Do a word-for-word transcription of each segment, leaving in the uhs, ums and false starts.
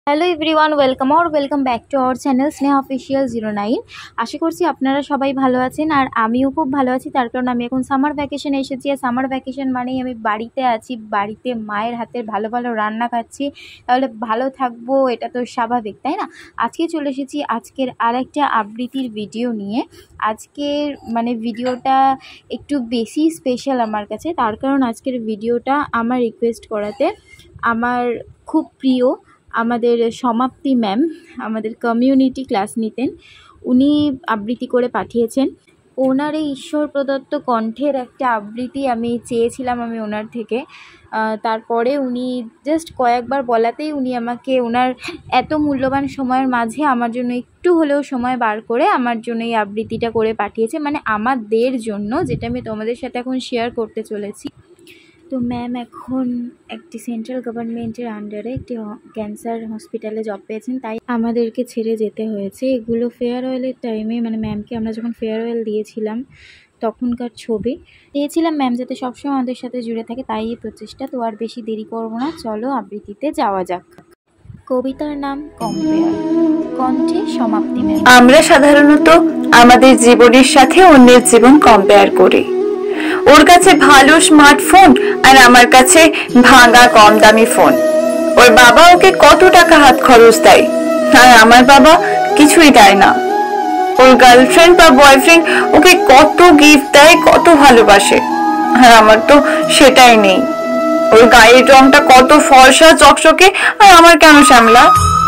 Hello everyone, welcome আর welcome back to our channel Sneha official zero nine. আশা করছি আপনারা সবাই ভালো আছেন আর আমিও খুব ভালো আছি। তার কারণ আমি এখন সামার ভ্যাকেশনে এসেছি। আর সামার ভ্যাকেশন মানেই আমি বাড়িতে আছি, বাড়িতে মায়ের হাতের ভালো ভালো রান্না খাচ্ছি, তাহলে ভালো থাকবো, এটা তো স্বাভাবিক, তাই না? আজকে চলে এসেছি আজকের আর একটা আবৃত্তির ভিডিও নিয়ে। আজকের মানে ভিডিওটা একটু বেশি স্পেশাল আমার কাছে, তার কারণ আজকের ভিডিওটা আমার রিকোয়েস্ট করাতে আমার খুব প্রিয় আমাদের সমাপ্তি ম্যাম আমাদের কমিউনিটি ক্লাস নিতেন, উনি আবৃত্তি করে পাঠিয়েছেন। ওনার এই ঈশ্বর প্রদত্ত কণ্ঠের একটা আবৃত্তি আমি চেয়েছিলাম আমি ওনার থেকে। তারপরে উনি জাস্ট কয়েকবার বলাতেই উনি আমাকে ওনার এত মূল্যবান সময়ের মাঝে আমার জন্য একটু হলেও সময় বার করে আমার জন্য এই আবৃত্তিটা করে পাঠিয়েছে, মানে আমাদের জন্য, যেটা আমি তোমাদের সাথে এখন শেয়ার করতে চলেছি। তো ম্যাম এখন একটি সেন্ট্রাল গভর্নমেন্টের আন্ডারে একটি ক্যান্সার হসপিটালে জব পেয়েছেন, তাই আমাদেরকে ছেড়ে যেতে হয়েছে। এগুলো ফেয়ারওয়েলের টাইমে, মানে ম্যামকে আমরা যখন ফেয়ারওয়েল দিয়েছিলাম তখনকার ছবি দিয়েছিলাম, ম্যাম যাতে সবসময় আমাদের সাথে জুড়ে থাকে, তাই এই প্রচেষ্টা। তো আর বেশি দেরি করবো না, চলো আবৃত্তিতে যাওয়া যাক। কবিতার নাম কম্পেয়ার, কণ্ঠে সমাপ্তি ম্যাম। আমরা সাধারণত আমাদের জীবনের সাথে অন্যের জীবন কম্পেয়ার করি। ওর কাছে ভালো স্মার্টফোন আর আমার কাছে ভাঙা কম দামি ফোন। ওর বাবা ওকে কত টাকা হাত খরচ দেয় আর আমার বাবা কিছুই দেয় না। ওর গার্লফ্রেন্ড বা বয়ফ্রেন্ড ওকে কত গিফট দেয়, কত ভালোবাসে, আর আমার তো সেটাই নেই। ওর গায়ের রংটা কত ফর্সা চকচকে আর আমার কেন শ্যামলা।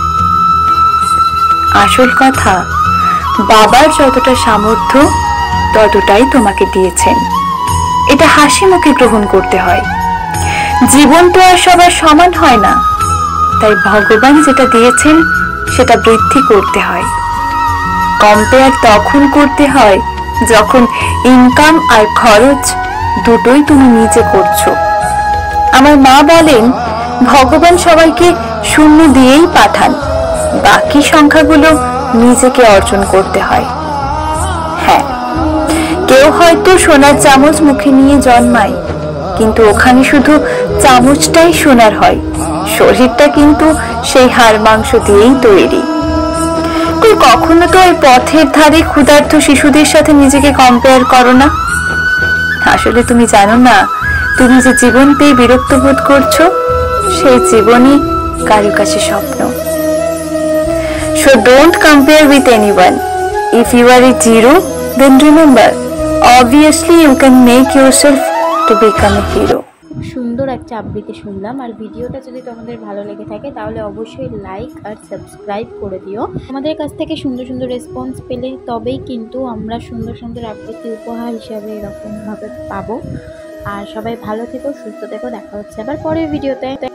আসল কথা, বাবার যতটা সামর্থ্য ততটাই তোমাকে দিয়েছেন, এটা হাসি মুখে গ্রহণ করতে হয়। জীবন তো আর সবার সমান হয় না, তাই ভগবান যেটা দিয়েছেন সেটা বৃদ্ধি করতে হয়। কম্পেয়ার তখন করতে হয় যখন ইনকাম আর খরচ দুটোই তুমি নিজে করছো। আমার মা বলেন, ভগবান সবাইকে শূন্য দিয়েই পাঠান, বাকি সংখ্যাগুলো নিজেকে অর্জন করতে হয়। হ্যাঁ, কেউ হয়তো সোনার চামচ মুখে নিয়ে জন্মায়, কিন্তু ওখানে শুধু চামচটাই সোনার হয়, শরীরটা কিন্তু সেই হাড় মাংস দিয়েই তৈরি। তুই কখনো তো ওই পথের ধারে ক্ষুধার্ত শিশুদের সাথে নিজেকে কম্পেয়ার করো না। আসলে তুমি জানো না, তুমি যে জীবন পেয়ে বিরক্ত বোধ করছো, সেই জীবনই কারো কাছে স্বপ্ন। So don't compare with anyone. If you are a zero, then remember, obviously you can make yourself to become a hero. খুব সুন্দর একটা আবৃত্তি শুনলাম, আর ভিডিওটা যদি তোমাদের ভালো লেগে থাকে তাহলে অবশ্যই লাইক আর সাবস্ক্রাইব করে দিও। আমাদের কাছ থেকে সুন্দর সুন্দর রেসপন্স পেলে তবেই কিন্তু আমরা সুন্দর সুন্দর আবৃত্তি উপহার হিসাবে এরকমভাবে পাবো। আর সবাই ভালো থেকো, সুস্থ থেকো, দেখা হচ্ছে আবার পরের ভিডিওতে।